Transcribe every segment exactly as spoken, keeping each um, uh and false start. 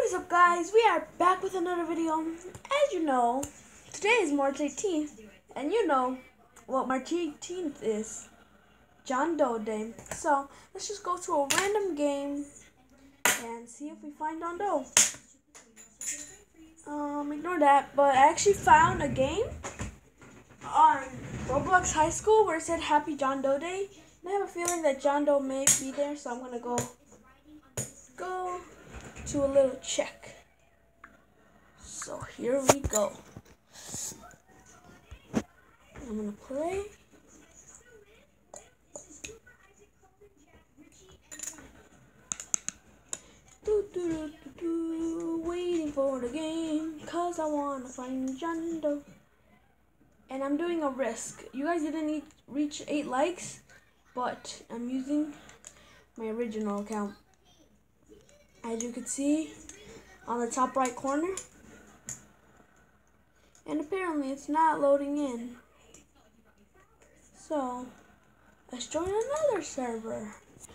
What is up, guys? We are back with another video. As you know, today is March eighteenth, and you know what March eighteenth is. John Doe Day. So let's just go to a random game and see if we find John Doe. Um, ignore that, but I actually found a game on Roblox High School where it said Happy John Doe Day. And I have a feeling that John Doe may be there, so I'm gonna go go to a little check. So here we go. I'm gonna play. Do, do, do, do, do, waiting for the game, cause I wanna find John Doe. And I'm doing a risk. You guys didn't need, reach eight likes, but I'm using my original account. As you can see on the top right corner. And apparently it's not loading in. So let's join another server.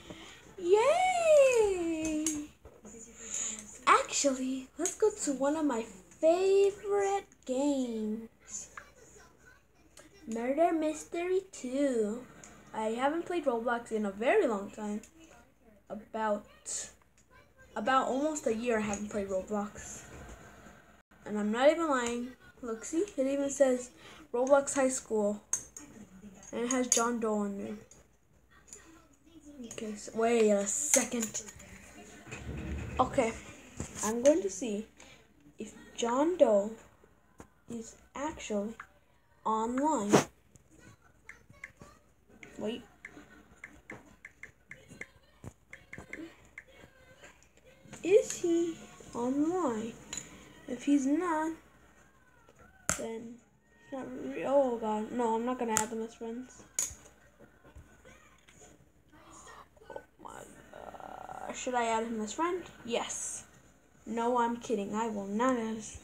Yay! Actually, let's go to one of my favorite games. Murder Mystery two. I haven't played Roblox in a very long time. About About almost a year I haven't played Roblox. And I'm not even lying. Look, see? It even says Roblox High School. And it has John Doe on there. Okay, so wait a second. Okay, I'm going to see if John Doe is actually online. Wait. Is he online? If he's not, then he's not re- oh god, no, I'm not gonna add them as friends. Oh my god. Should I add him as friend? Yes. No, I'm kidding. I will not add him.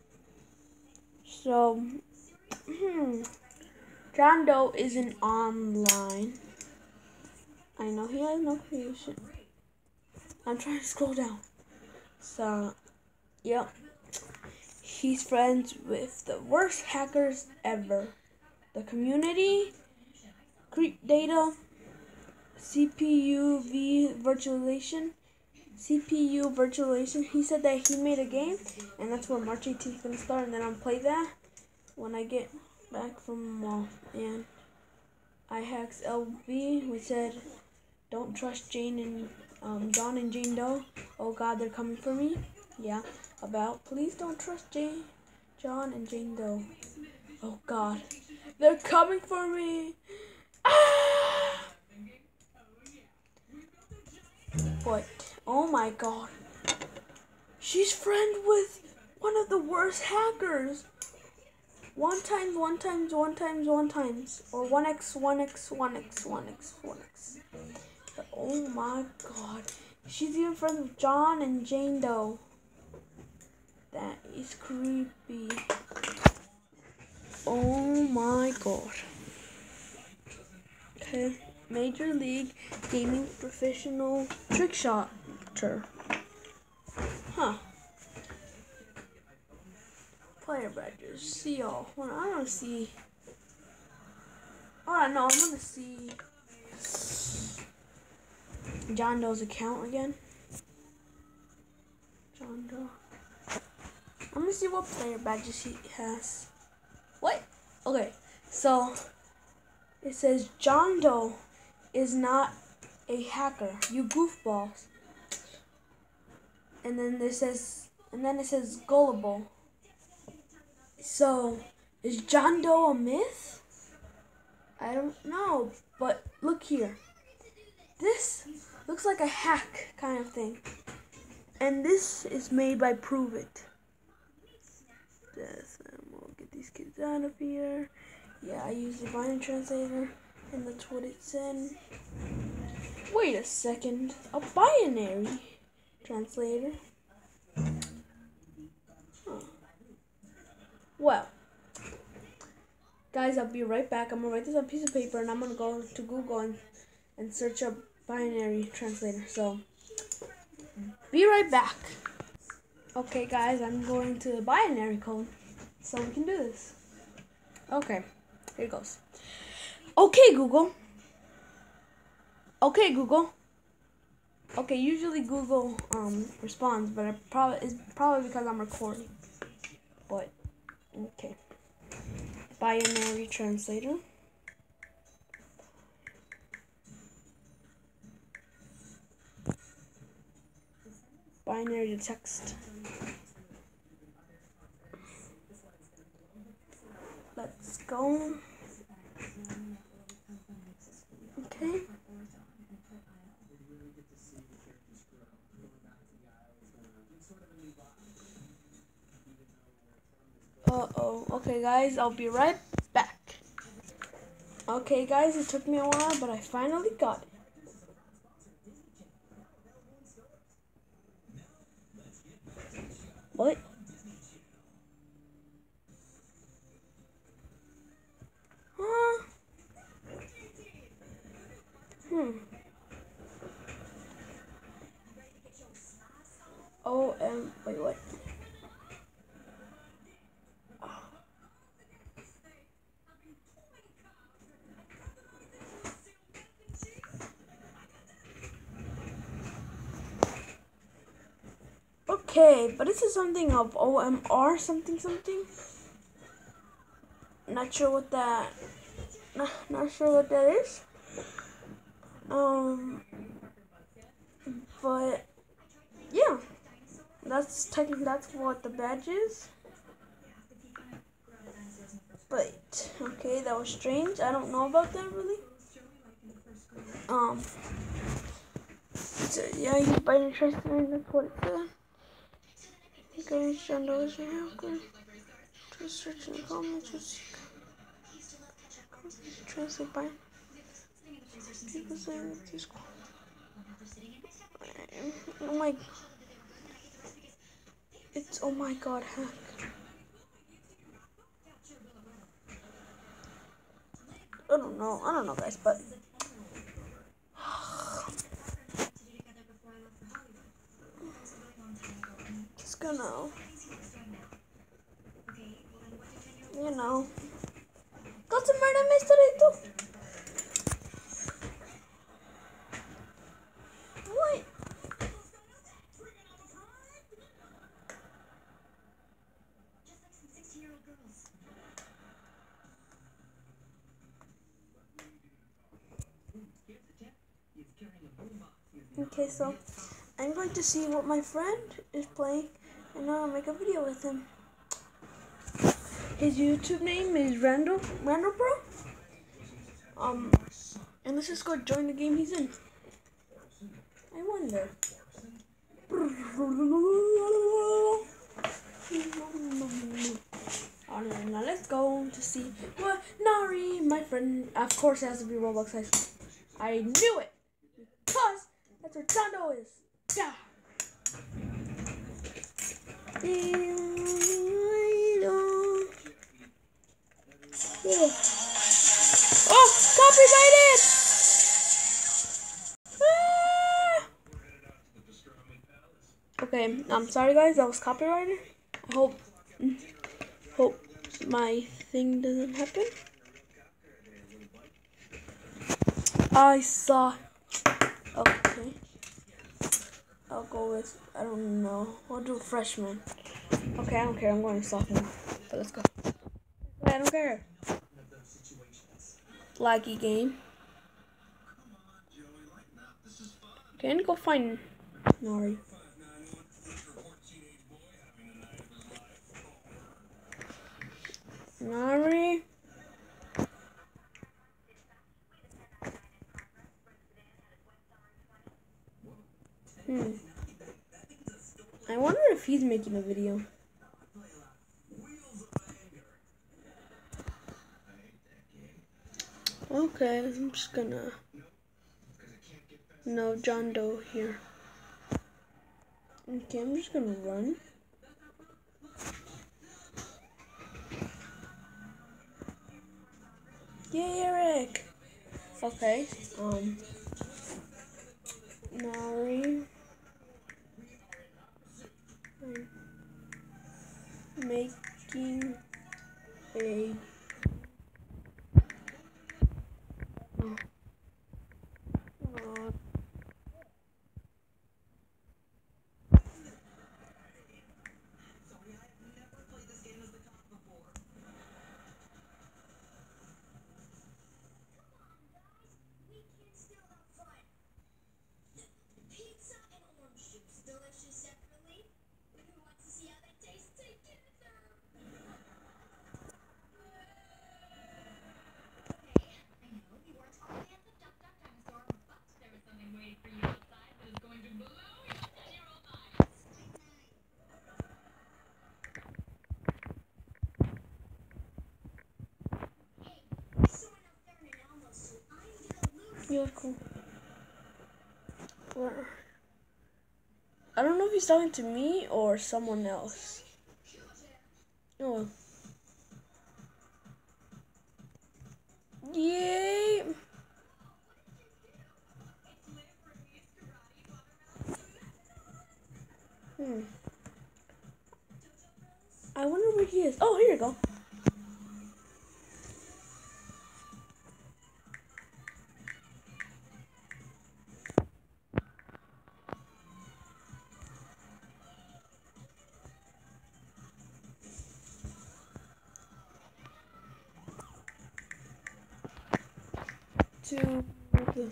So, hmm. John Doe isn't online. I know he has no creation. I'm trying to scroll down. So, yep. He's friends with the worst hackers ever. The community, creep data, C P U v virtualization, C P U virtualization. He said that he made a game, and that's where March eighteenth is gonna start, and then I'll play that when I get back from mall. And iHacks L V, we said, don't trust Jane and um, John and Jane Doe. Oh God, they're coming for me. Yeah, about please don't trust Jane, John and Jane Doe. Oh God, they're coming for me. Ah! But oh my God, she's friend with one of the worst hackers. One times, one times, one times, one times, or one x, one x, one x, one x, one x. But oh my God, she's even friends with John and Jane Doe. That is creepy. Oh my God. Okay, Major League Gaming Professional Trick Shotter. Huh. Player badges. See y'all. Well, I want to see. Oh no, I'm gonna see John Doe's account again. John Doe. I'm gonna see what player badges he has. What? Okay, so it says John Doe is not a hacker. You goofballs. And then it says, and then it says gullible. So is John Doe a myth? I don't know, but look here. This looks like a hack kind of thing. And this is made by Prove It. This, and we'll get these kids out of here. Yeah, I use the binary translator, and that's what it said. Wait a second. A binary translator? Huh. Well. Guys, I'll be right back. I'm going to write this on a piece of paper, and I'm going to go to Google and, and search up binary translator. So, be right back. Okay, guys, I'm going to binary code so we can do this. Okay, here it goes. Okay, Google. Okay, Google. Okay, usually Google um responds, but it probably it's probably because I'm recording. But okay, binary translator. Binary to text. Let's go. Okay. Uh-oh. Okay, guys, I'll be right back. Okay, guys, it took me a while, but I finally got it. What? Huh? Hmm. Oh, um, wait, what? Okay, but this is something of O M R something something. Not sure what that. Not, not sure what that is. Um, but yeah, that's technically that's what the badge is. But okay, that was strange. I don't know about that really. Um, so yeah, you find interesting. That's what it said. Okay, Shando is here. Okay, just searching the comments. Just translate by. People saying this. Oh my. It's oh my god, hack. I don't know. I don't know, guys, but. Just gonna. You know. Got some murder mystery too. What? Okay, so I'm going to see what my friend is playing, and I'll make a video with him. His YouTube name is Randall Randall Bro. Um, and let's just go join the game he's in. I wonder. Alright, now let's go to see what Nari, my friend. Of course, it has to be Roblox High School. I knew it because that's where Tondo is. Yeah. Yeah. Oh, copyrighted! Ah! Okay, I'm sorry guys, that was copyrighted. I hope, hope my thing doesn't happen. I saw. Okay. I'll go with, I don't know. I'll do freshman. Okay, I don't care. I'm going to sophomore. But let's go. I don't care. Laggy game. Okay, I need to go find Nari. Nari. Hmm. I wonder if he's making a video. Okay, I'm just gonna. No, John Doe here. Okay, I'm just gonna run. Yay, Eric! Okay, um. Nari. yeah, cool. Where? I don't know if he's talking to me or someone else. Oh. Yay! Hmm. I wonder where he is. Oh, here you go. To the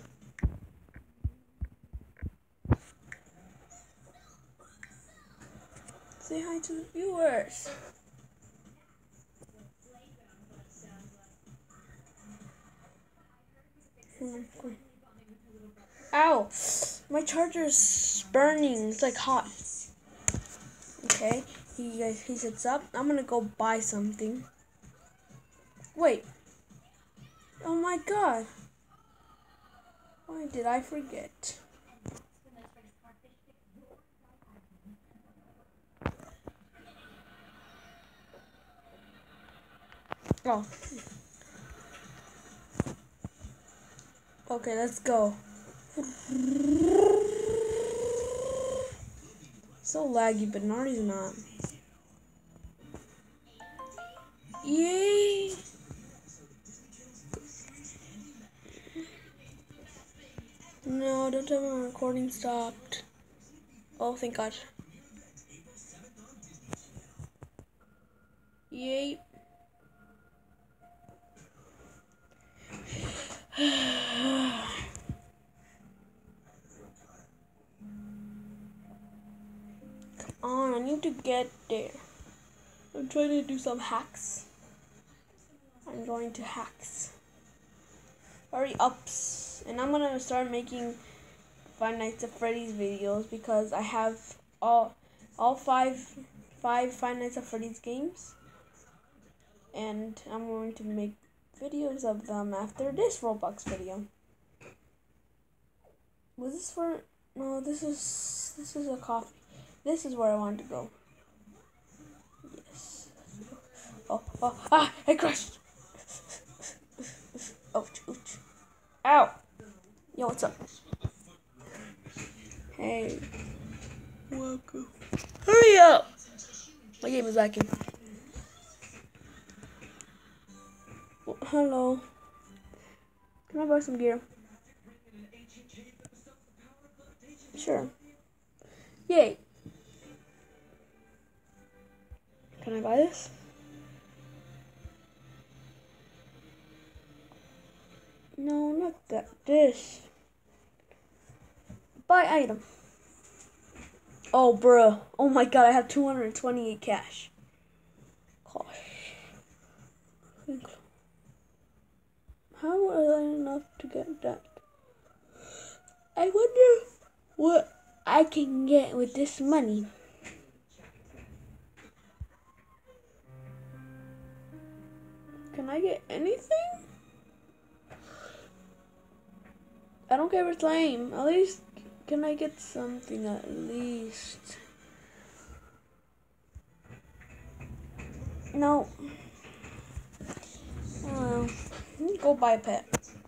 say hi to the viewers. Ow! My charger's burning. It's like hot. Okay, he he sits up. I'm gonna go buy something. Wait. Oh my god. Why did I forget? Oh. Okay, let's go. So laggy, but Nardi's not. Yay! No, don't tell me my recording stopped. Oh, thank God. Yay. Come on, I need to get there. I'm trying to do some hacks. I'm going to hacks. Hurry ups. And I'm gonna start making Five Nights at Freddy's videos because I have all all five five Five Nights at Freddy's games. And I'm going to make videos of them after this Roblox video. Was this for no, this is this is a coffee. This is where I want to go. Yes. Oh, oh, ah, I crashed. Ouch, ouch. Ow. Yo, what's up? Hey. Welcome. Hurry up. My game is lacking. Well, hello. Can I buy some gear? Sure. Yay. Can I buy this? No, not that. This. Buy item. Oh, bruh. Oh my god, I have two hundred twenty-eight cash. Gosh. How was I enough to get that? I wonder what I can get with this money. Can I get anything? I don't care if it's lame. At least, can I get something at least? No. Oh well. Go buy a pet.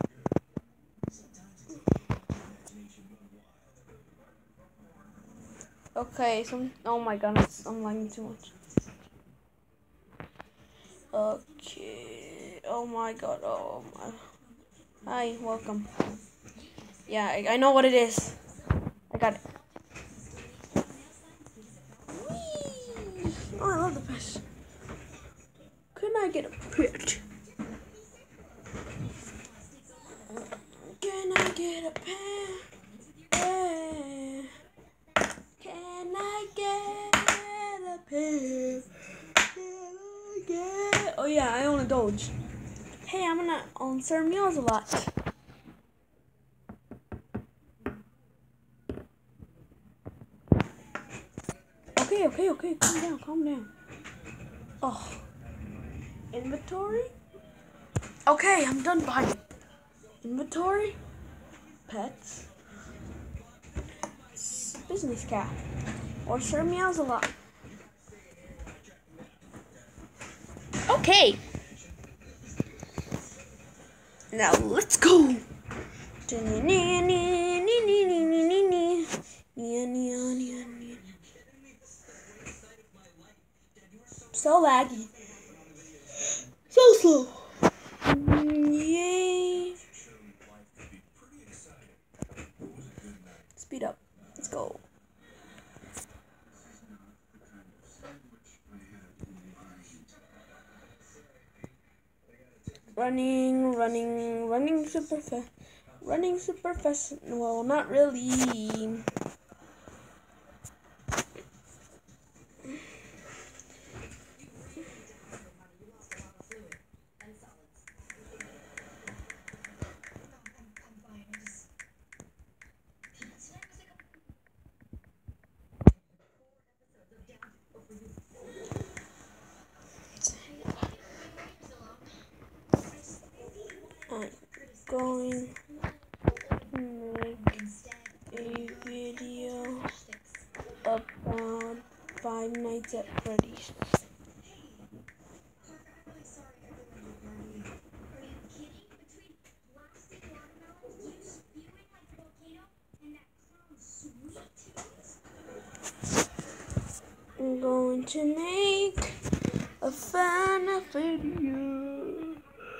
Okay, so oh my god, I'm lagging too much. Okay. Oh my god. Oh my. Hi, welcome. Yeah, I, I know what it is. I got it. Whee! Oh, I love the pet. Can I get a pet? Can I get a pet? Yeah. Can I get a pet? Can I get? Oh yeah, I own a Doge. Hey, I'm gonna own certain meals a lot. Okay, okay, okay, calm down, calm down. Oh, inventory? Okay, I'm done buying. Inventory? pets. It's business cat. Or sure meows a lot. Okay. Now let's go. So laggy. So slow. Yay. Speed up. Let's go. Running, running, running super fast. Running super fast. Well, not really. I'm going to make a video about Five Nights at Freddy's. I'm going to make a fan video.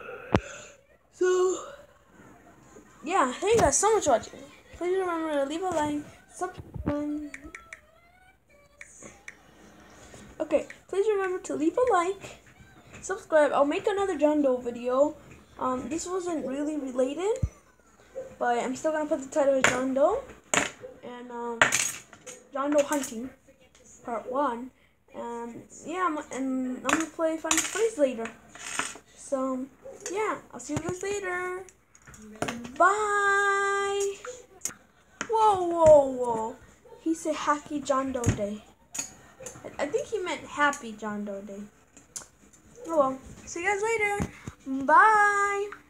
So, yeah, thank you guys so much for watching. Please remember to leave a like, subscribe. Okay, please remember to leave a like, subscribe. I'll make another John Doe video. Um, this wasn't really related, but I'm still gonna put the title of John Doe and um, John Doe hunting part one. And yeah, I'm, and I'm gonna play Find the Freddy's later. So yeah, I'll see you guys later. Bye. Whoa, whoa, whoa. He said Happy John Doe Day. I, I think he meant Happy John Doe Day. Oh well. See you guys later. Bye.